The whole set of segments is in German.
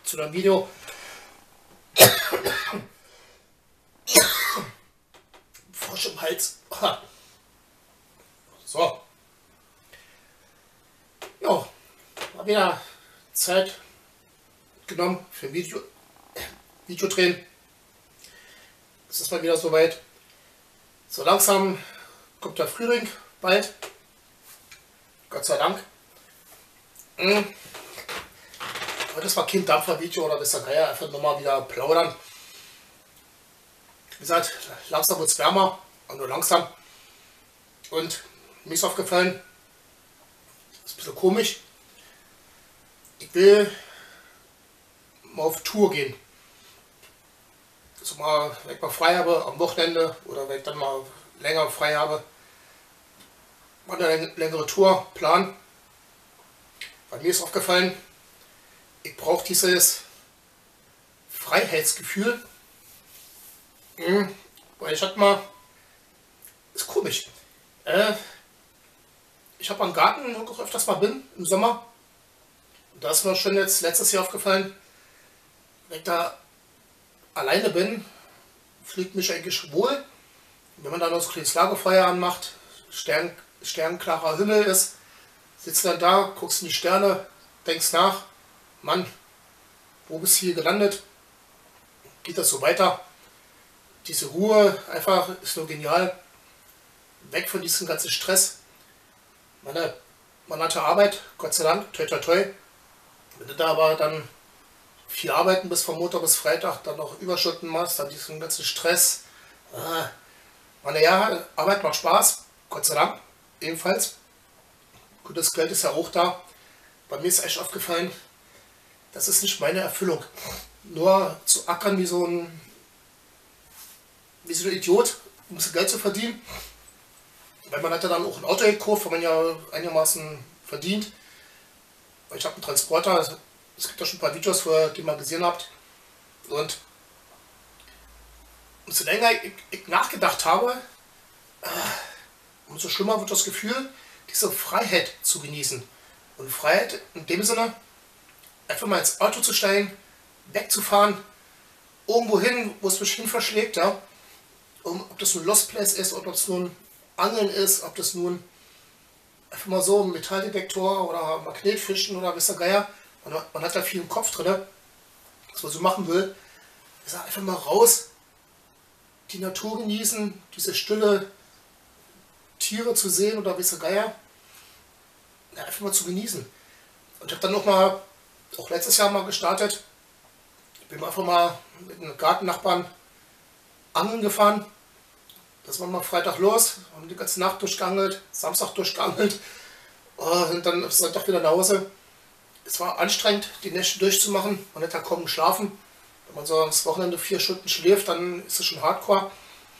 zu einem Video. Frosch im Hals. So. Ja, mal wieder Zeit genommen für Video drehen. Es ist mal wieder soweit. So langsam kommt der Frühling bald. Gott sei Dank. Aber das war kein Dampfer-Video oder bis daher einfach nur mal wieder plaudern. Wie gesagt, langsam wird es wärmer, aber nur langsam. Und mir ist aufgefallen, das ist ein bisschen komisch. Ich will mal auf Tour gehen. Also mal, wenn ich mal frei habe am Wochenende oder wenn ich dann mal länger frei habe, mal eine längere Tour planen. Bei mir ist aufgefallen, ich brauche dieses Freiheitsgefühl. Weil ich hatte mal, ist komisch, ich habe am Garten auch öfters mal bin im Sommer. Und da ist mir schon jetzt letztes Jahr aufgefallen, wenn ich da alleine bin, fühlt mich eigentlich wohl. Und wenn man dann noch so ein kleines Lagerfeuer anmacht, sternklarer Himmel ist, sitzt dann da, guckst in die Sterne, denkst nach, Mann, wo bist du hier gelandet? Geht das so weiter? Diese Ruhe einfach ist nur genial. Weg von diesem ganzen Stress. Man hatte Arbeit, Gott sei Dank, toi toi toi. Wenn du da aber dann viel arbeiten bist von Montag bis Freitag, dann noch Überstunden machst, dann diesen ganzen Stress. Ja, Arbeit macht Spaß, Gott sei Dank, ebenfalls. Gut, das Geld ist ja auch da. Bei mir ist echt aufgefallen, das ist nicht meine Erfüllung. Nur zu ackern wie so ein Idiot, um ein bisschen Geld zu verdienen. Weil man hat ja dann auch ein Auto gekauft, wo man ja einigermaßen verdient. Ich habe einen Transporter, es gibt ja schon ein paar Videos, die man gesehen habt. Und umso länger ich nachgedacht habe, umso schlimmer wird das Gefühl, diese Freiheit zu genießen. Und Freiheit in dem Sinne, einfach mal ins Auto zu steigen, wegzufahren, irgendwo hin, wo es mich hin verschlägt, ja. Ob das nun Lost Place ist, ob das nun Angeln ist, ob das nun einfach mal so ein Metalldetektor oder Magnetfischen oder was der Geier. Man hat da viel im Kopf drin, was man so machen will. Ich sage einfach mal raus, die Natur genießen, diese Stille, Tiere zu sehen oder was der Geier. Ja, einfach mal zu genießen. Und ich habe dann noch mal, auch letztes Jahr mal gestartet, ich bin einfach mal mit einem Gartennachbarn angeln gefahren. Das war mal Freitag los, haben die ganze Nacht durchgeangelt, Samstag durchgeangelt und dann Sonntag wieder nach Hause. Es war anstrengend, die Nächte durchzumachen, man hat ja kaum geschlafen. Wenn man so das Wochenende 4 Stunden schläft, dann ist es schon hardcore.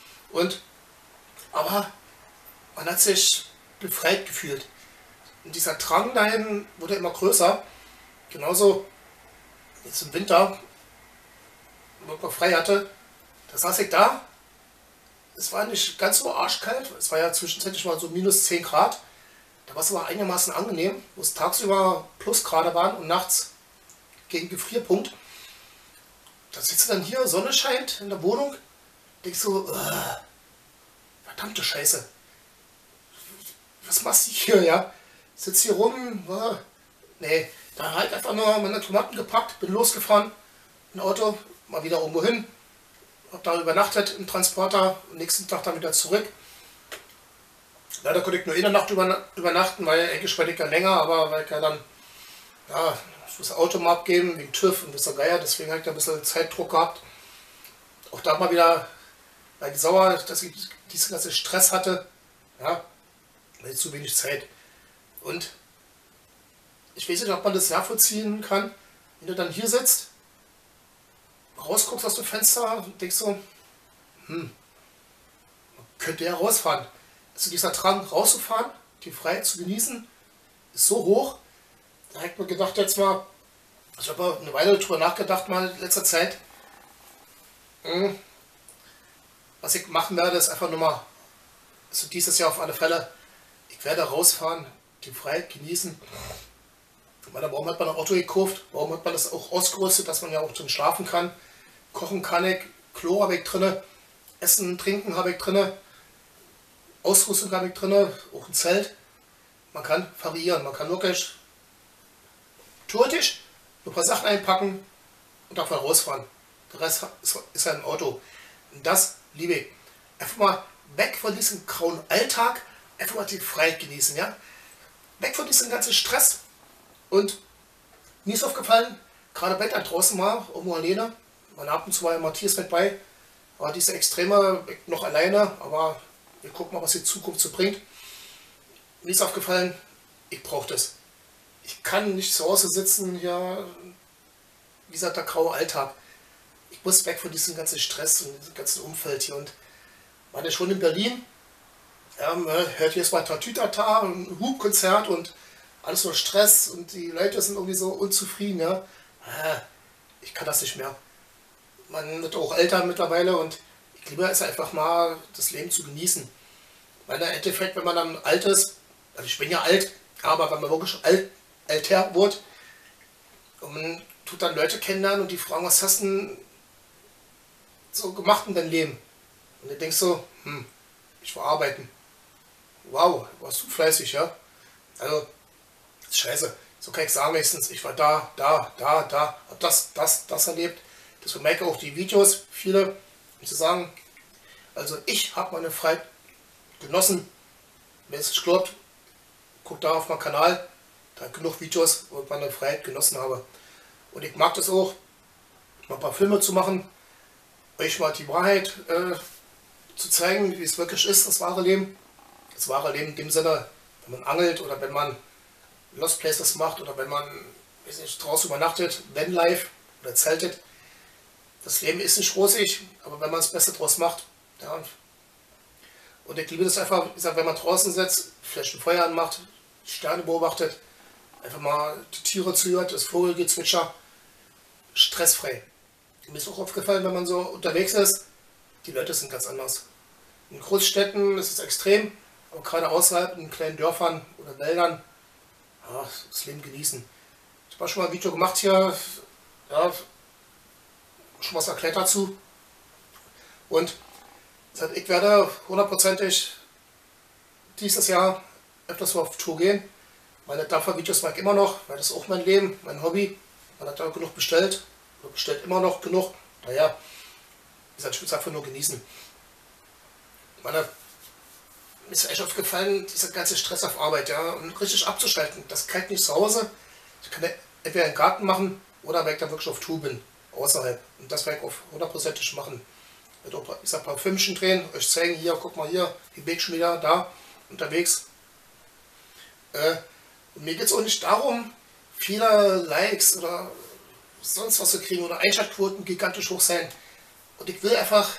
Aber man hat sich befreit gefühlt. Und dieser Drang dahin wurde immer größer. Genauso jetzt im Winter, wo man frei hatte, da saß ich da. Es war nicht ganz so arschkalt, es war ja zwischenzeitlich mal so minus 10 Grad. Da war es aber einigermaßen angenehm, wo es tagsüber Plusgrade waren und nachts gegen Gefrierpunkt. Da sitzt du dann hier, Sonne scheint in der Wohnung, denkst so, verdammte Scheiße. Was machst du hier, ja? Sitzt hier rum, nee, da halt einfach nur meine Tomaten gepackt, bin losgefahren, ein Auto, mal wieder irgendwo hin. Hab da übernachtet im Transporter, am nächsten Tag dann wieder zurück. Leider konnte ich nur in der Nacht übernachten, weil eigentlich war ich ja länger, aber weil ich ja dann, ja, ich muss das Auto mal abgeben, wegen TÜV und bis Geier, deswegen habe ich da ein bisschen Zeitdruck gehabt. Auch da mal wieder, weil ich sauer, dass ich diesen ganzen Stress hatte, ja, weil ich zu wenig Zeit. Und ich weiß nicht, ob man das nachvollziehen kann, wenn du dann hier sitzt, rausguckst aus dem Fenster und denkst so, man könnte ja rausfahren. Also dieser Drang rauszufahren, die Freiheit zu genießen, ist so hoch. Da habe ich mir gedacht jetzt mal, ich habe eine Weile darüber nachgedacht mal in letzter Zeit, was ich machen werde, ist einfach nur mal, also dieses Jahr auf alle Fälle, ich werde rausfahren, die Freiheit genießen. Meine, warum hat man ein Auto gekauft? Warum hat man das auch ausgerüstet, dass man ja auch drin schlafen kann? Kochen kann ich, Klo habe ich drin, Essen, Trinken habe ich drin, Ausrüstung habe ich drin, auch ein Zelt. Man kann variieren, man kann wirklich theoretisch ein paar Sachen einpacken und davon rausfahren. Der Rest ist ja im Auto. Und das liebe ich. Einfach mal weg von diesem grauen Alltag, einfach mal die Freiheit genießen, ja? Weg von diesem ganzen Stress. Und mir ist aufgefallen, gerade bei da draußen mal, irgendwo alleine, man ab und zu mal Matthias mit bei, aber diese Extreme noch alleine, aber wir gucken mal, was die Zukunft so bringt. Mir ist aufgefallen, ich brauche das. Ich kann nicht zu Hause sitzen, ja, wie gesagt, der graue Alltag. Ich muss weg von diesem ganzen Stress und diesem ganzen Umfeld hier. Und war ja schon in Berlin, ja, man hört jetzt mal Tatütata, ein Hubkonzert und alles nur Stress und die Leute sind irgendwie so unzufrieden. Ja. Ich kann das nicht mehr. Man wird auch älter mittlerweile und ich liebe es einfach mal, das Leben zu genießen. Weil im Endeffekt, wenn man dann alt ist, also ich bin ja alt, aber wenn man wirklich älter wird und man tut dann Leute kennenlernen und die fragen, was hast du denn so gemacht in deinem Leben? Und du denkst so, ich war arbeiten. Wow, warst du fleißig, ja? Also, scheiße, so kann ich sagen wenigstens, ich war da, hab das erlebt. Das merke auch die Videos, viele, um zu sagen, also ich habe meine Freiheit genossen. Wenn es nicht glaubt, guckt da auf meinen Kanal, da hat genug Videos, wo ich meine Freiheit genossen habe. Und ich mag das auch, mal ein paar Filme zu machen, euch mal die Wahrheit zu zeigen, wie es wirklich ist, das wahre Leben. Das wahre Leben in dem Sinne, wenn man angelt oder wenn man Lost Places macht oder wenn man, weiß nicht, draußen übernachtet, Vanlife oder zeltet. Das Leben ist nicht rosig, aber wenn man das Beste draus macht, ja. Und ich liebe das einfach, wie gesagt, wenn man draußen sitzt, vielleicht ein Feuer anmacht, die Sterne beobachtet, einfach mal die Tiere zuhört, das Vogelgezwitscher, stressfrei. Mir ist auch aufgefallen, wenn man so unterwegs ist, die Leute sind ganz anders. In Großstädten ist es extrem, aber gerade außerhalb, in kleinen Dörfern oder Wäldern, ja, das Leben genießen. Ich habe schon mal ein Video gemacht hier, ja, schon was erklärt dazu. Und ich werde hundertprozentig dieses Jahr öfters mal auf Tour gehen. Meine Dampfer-Videos mag ich immer noch, weil das ist auch mein Leben, mein Hobby. Man hat da genug bestellt, oder bestellt immer noch genug. Naja, wie gesagt, ich will es einfach nur genießen. Mir ist echt aufgefallen, dieser ganze Stress auf Arbeit, ja, und richtig abzuschalten. Das kann ich nicht zu Hause. Ich kann entweder einen Garten machen oder wenn ich dann wirklich auf Tour bin, außerhalb. Und das werde ich auf hundertprozentig machen. Ich werde auch, ich sag, ein paar Filmchen drehen, euch zeigen, hier, guck mal hier, die Weg schon wieder da, unterwegs. Und mir geht es auch nicht darum, viele Likes oder sonst was zu kriegen oder Einschaltquoten gigantisch hoch sein. Und ich will einfach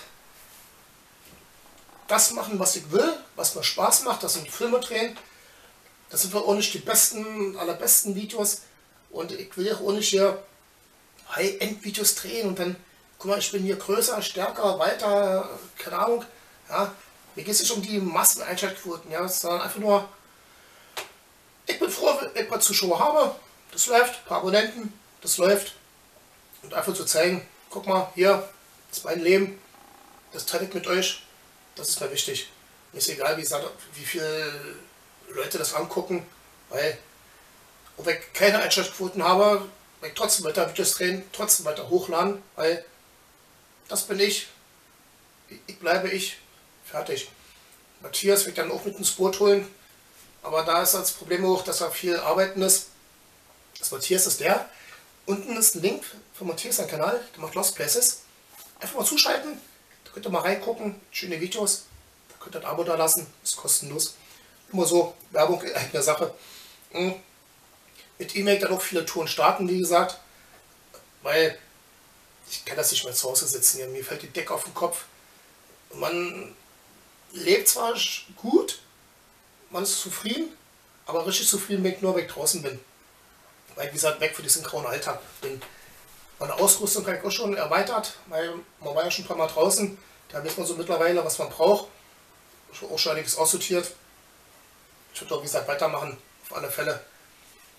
das machen, was ich will, was mir Spaß macht, das sind Filme drehen. Das sind auch nicht die besten, allerbesten Videos. Und ich will auch nicht hier High-End-Videos drehen und dann, guck mal, ich bin hier größer, stärker, weiter, keine Ahnung. Ja, mir geht es nicht um die Masseneinschaltquoten, ja, sondern einfach nur, ich bin froh, wenn ich ein paar Zuschauer habe, das läuft, ein paar Abonnenten, das läuft. Und einfach zu zeigen, guck mal, hier, das ist mein Leben, das teile ich mit euch, das ist mir wichtig. Mir ist egal, wie viele Leute das angucken, weil, ob ich keine Einschaltquoten habe, werde ich trotzdem weiter Videos drehen, trotzdem weiter hochladen, weil das bin ich bleibe ich, fertig. Matthias wird dann auch mit ins Boot holen, aber da ist das Problem auch, dass er viel arbeiten ist. Das Matthias ist der. Unten ist ein Link für Matthias, sein Kanal, der macht Lost Places. Einfach mal zuschalten, da könnt ihr mal reingucken, schöne Videos, da könnt ihr ein Abo da lassen, ist kostenlos. Immer so, Werbung in eigener Sache. Mit ihm dann auch viele Touren starten, wie gesagt, weil ich kann das nicht mehr zu Hause sitzen, mir fällt die Decke auf den Kopf. Man lebt zwar gut, man ist zufrieden, aber richtig zufrieden bin ich nur, wenn ich draußen bin. Weil, wie gesagt, weg von diesem grauen Alltag bin. Meine Ausrüstung habe ich auch schon erweitert, weil man war ja schon ein paar Mal draußen. Da weiß man so mittlerweile, was man braucht. Ich habe auch schon einiges aussortiert. Ich würde auch, wie gesagt, weitermachen, auf alle Fälle.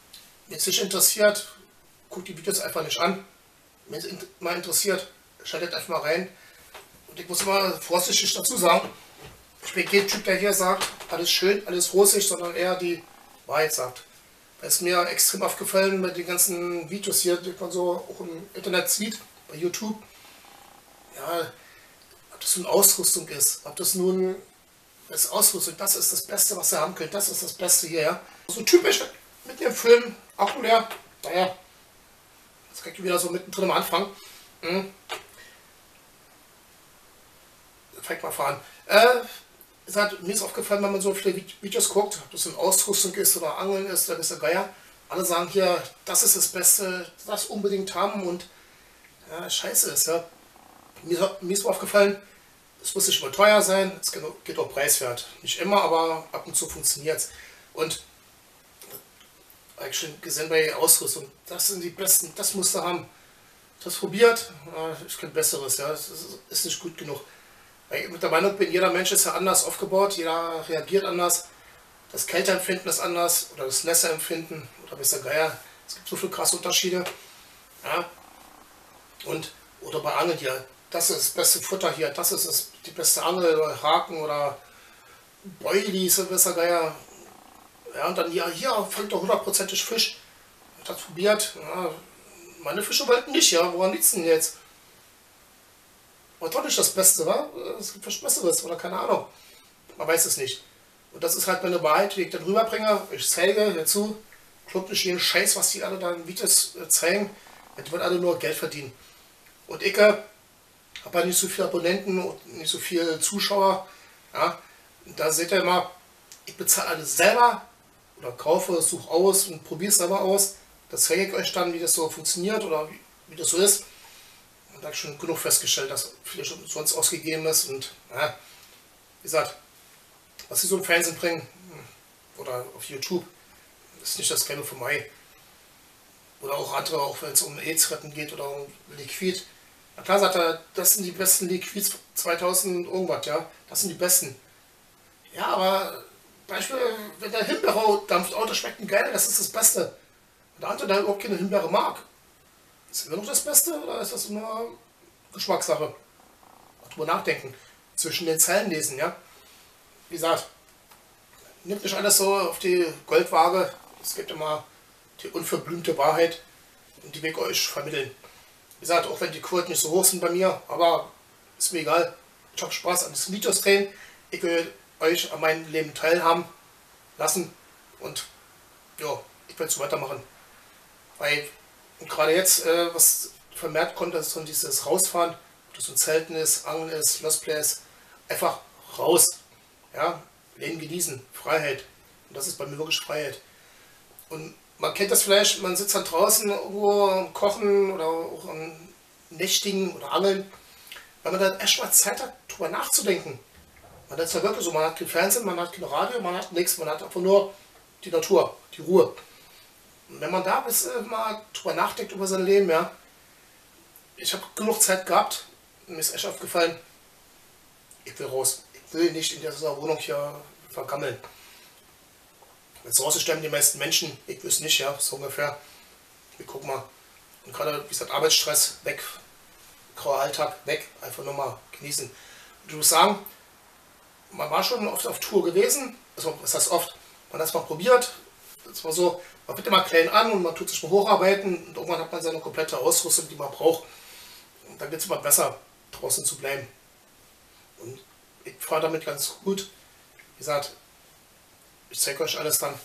Wenn es dich interessiert, guck die Videos einfach nicht an. Wenn es mal interessiert, schaltet einfach mal rein. Und ich muss immer vorsichtig dazu sagen, ich bin kein Typ, der hier sagt, alles schön, alles rosig, sondern eher die Wahrheit sagt. Das ist mir extrem aufgefallen bei den ganzen Videos hier, die man so auch im Internet sieht, bei YouTube. Ja, ob das nun Ausrüstung ist, ob das nun das Ausrüstung, das ist das Beste, was ihr haben könnt, das ist das Beste hier, ja. So typisch mit dem Film, Akku leer, naja, jetzt kann ich wieder so mittendrin am Anfang. Fängt mal fahren. Mir ist aufgefallen, wenn man so viele Videos guckt, ob das in Ausrüstung ist oder Angeln ist oder ist der Geier. Alle sagen hier, das ist das Beste, das unbedingt haben und ja, scheiße ist, ja. Mir ist aufgefallen, es muss nicht immer teuer sein, es geht auch preiswert. Nicht immer, aber ab und zu funktioniert es. Und habe ich schon gesehen bei Ausrüstung, das sind die besten, das musst du haben. Das probiert, ich kenne Besseres, ja, das ist nicht gut genug. Weil ich mit der Meinung bin, jeder Mensch ist ja anders aufgebaut, jeder reagiert anders. Das Kälteempfinden ist anders oder das Nässeempfinden oder bis der Geier. Es gibt so viele krasse Unterschiede. Ja. Und, oder bei Angeln hier, das ist das beste Futter hier, das ist die beste Angel oder Haken oder Boilies oder bis der Geier. Ja, und dann hier fängt doch 100%ig Fisch. Ich habe das probiert. Ja, meine Fische wollten nicht, ja, woran liegt es denn jetzt? War doch nicht das Beste, wa? Es gibt was Besseres oder keine Ahnung. Man weiß es nicht. Und das ist halt meine Wahrheit, die ich dann rüberbringe. Ich zeige dazu, glaubt nicht jeden Scheiß, was die alle da in Videos zeigen. Die wollen alle nur Geld verdienen. Und ich habe halt nicht so viele Abonnenten und nicht so viele Zuschauer. Ja? Und da seht ihr immer, ich bezahle alles selber oder kaufe, suche aus und probiere es selber aus. Das zeige ich euch dann, wie das so funktioniert oder wie das so ist. Da habe ich schon genug festgestellt, dass viel schon sonst ausgegeben ist und ja, wie gesagt, was sie so im Fernsehen bringen oder auf YouTube, ist nicht das Keine von Mai. Oder auch andere, auch wenn es um AIDS-Retten geht oder um Liquid. Na klar sagt er, das sind die besten Liquids 2000 irgendwas, ja, das sind die besten. Ja, aber Beispiel, wenn der Himbeere dampft, oh, das schmeckt ein geiler, das ist das Beste. Und der andere, der überhaupt keine Himbeere mag. Ist immer noch das Beste oder ist das nur Geschmackssache? Drüber nachdenken. Zwischen den Zeilen lesen, ja. Wie gesagt, nimmt nicht alles so auf die Goldwaage. Es gibt immer die unverblümte Wahrheit und die will ich euch vermitteln. Wie gesagt, auch wenn die Quoten nicht so hoch sind bei mir, aber ist mir egal. Ich habe Spaß an diesen Videos drehen. Ich will euch an meinem Leben teilhaben lassen und ja, ich will es so weitermachen. Weil und gerade jetzt, was vermehrt kommt, das ist so dieses Rausfahren, ob das so ein Zelten ist, Angeln ist, Lost Place, einfach raus. Ja, Leben genießen, Freiheit. Und das ist bei mir wirklich Freiheit. Und man kennt das vielleicht, man sitzt dann draußen irgendwo am Kochen oder auch am Nächtigen oder Angeln, weil man dann echt mal Zeit hat, drüber nachzudenken. Man ist ja wirklich so, man hat kein Fernsehen, man hat kein Radio, man hat nichts, man hat einfach nur die Natur, die Ruhe. Und wenn man da mal drüber nachdenkt über sein Leben, ja, ich habe genug Zeit gehabt, mir ist echt aufgefallen, ich will raus. Ich will nicht in dieser Wohnung hier vergammeln. Jetzt raus sterben die meisten Menschen, ich will es nicht, ja, so ungefähr. Wir gucken mal. Und gerade, wie gesagt, Arbeitsstress weg, grauer Alltag weg, einfach nur mal genießen. Und ich muss sagen, man war schon oft auf Tour gewesen, also was heißt oft, man hat es mal probiert, das war so, man fängt immer klein an und man tut sich mal hocharbeiten und irgendwann hat man seine komplette Ausrüstung, die man braucht. Und dann geht es immer besser, draußen zu bleiben. Und ich fahre damit ganz gut. Wie gesagt, ich zeige euch alles dann.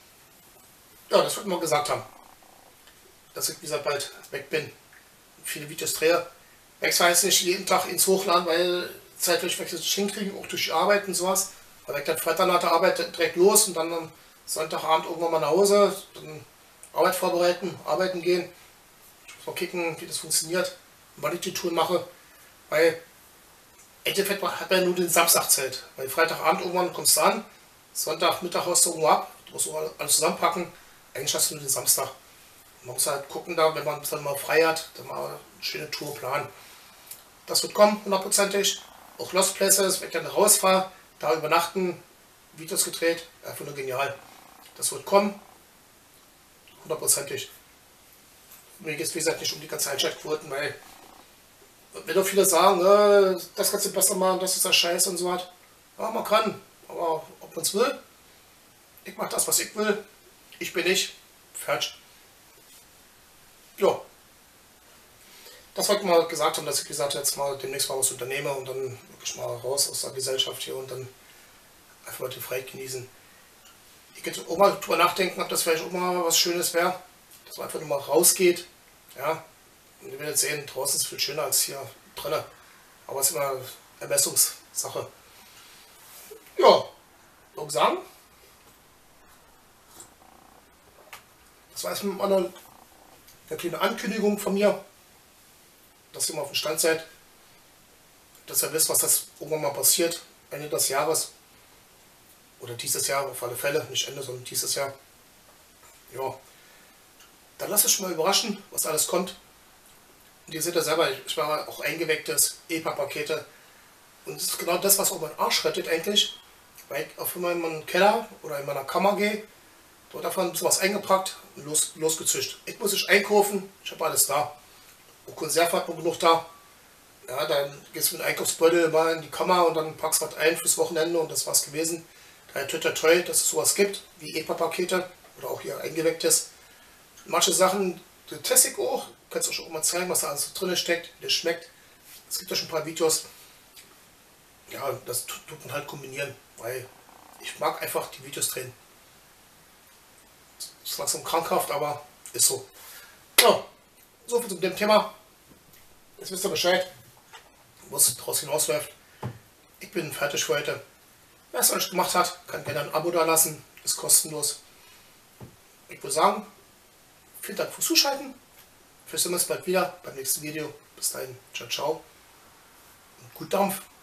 Ja, das wollte ich mal gesagt haben. Dass ich, wie gesagt, bald weg bin. Viele Videos drehe. Ich weiß nicht jeden Tag ins Hochladen, weil zeitlich wechselt nicht hinkriegen, auch durch die Arbeit und sowas. Weil ich dann Freitag nach der Arbeit direkt los und dann am Sonntagabend irgendwann mal nach Hause, dann Arbeit vorbereiten, arbeiten gehen. Ich muss mal kicken, wie das funktioniert und wann ich die Touren mache. Weil im Endeffekt hat man nur den Samstag Zeit. Weil Freitagabend irgendwann kommst du an, Sonntagmittag haust du irgendwo ab, du musst alles zusammenpacken. Eigentlich hast du nur den Samstag. Man muss halt gucken, da, wenn man es dann mal frei hat, dann mal eine schöne Tour planen. Das wird kommen, hundertprozentig. Auch Lost Places, wenn ich dann rausfahre, da übernachten, Videos gedreht, einfach nur genial. Das wird kommen, hundertprozentig. Mir geht es wie gesagt nicht um die ganzen Einschaltquoten, weil wenn doch viele sagen, das kannst du besser machen, das ist der Scheiß und so was. Ja, man kann, aber ob man es will, ich mache das, was ich will, ich bin ich, fertig. Ja, das wollte ich mal gesagt haben, dass ich wie gesagt jetzt mal demnächst mal was unternehme und dann wirklich mal raus aus der Gesellschaft hier und dann einfach mal die Freiheit genießen. Ich könnte auch mal drüber nachdenken, ob das vielleicht auch mal was Schönes wäre, dass man einfach nur mal rausgeht. Ja, und ihr werdet sehen, draußen ist es viel schöner als hier drinnen. Aber es ist immer Ermessungssache. Ja, würde ich sagen, das war erstmal eine kleine Ankündigung von mir, dass ihr mal auf dem Stand seid, dass ihr wisst, was das irgendwann mal passiert, Ende des Jahres. Oder dieses Jahr auf alle Fälle, nicht Ende, sondern dieses Jahr. Ja, dann lasst euch schon mal überraschen, was alles kommt. Und ihr seht ja selber, ich mache auch eingewecktes EPA-Pakete. Und das ist genau das, was auch meinen Arsch rettet eigentlich. Weil ich auf einmal in meinen Keller oder in meiner Kammer gehe, dort davon ein bisschen was eingepackt und losgezischt. Ich muss nicht einkaufen, ich habe alles da. Und Konserve hat man genug da. Ja, dann gehst du mit dem Einkaufsbeutel mal in die Kammer und dann packst du was ein fürs Wochenende und das war's gewesen. Daher toll, dass es sowas gibt, wie EPA-Pakete oder auch hier eingewecktes. Manche Sachen teste ich auch, kannst du auch schon mal zeigen, was da alles drin steckt, wie das schmeckt. Es gibt ja schon ein paar Videos. Ja, das tut man halt kombinieren, weil ich mag einfach die Videos drehen. Das ist langsam krankhaft, aber ist so. Ja, so viel zu dem Thema. Jetzt wisst ihr Bescheid, wo es draus hinausläuft. Ich bin fertig für heute. Wer es noch nicht gemacht hat, kann gerne ein Abo da lassen. Ist kostenlos. Ich würde sagen, vielen Dank fürs Zuschalten. Wir sehen uns bald wieder beim nächsten Video. Bis dahin, ciao, ciao. Und gut Dampf.